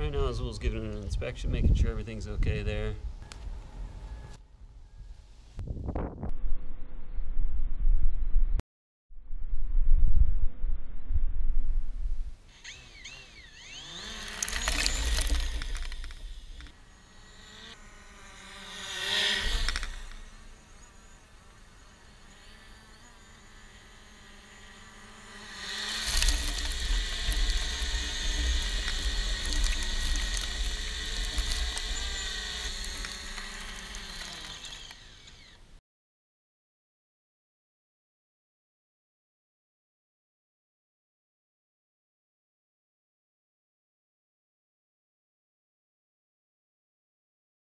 Right now Azul's giving it an inspection, making sure everything's okay there.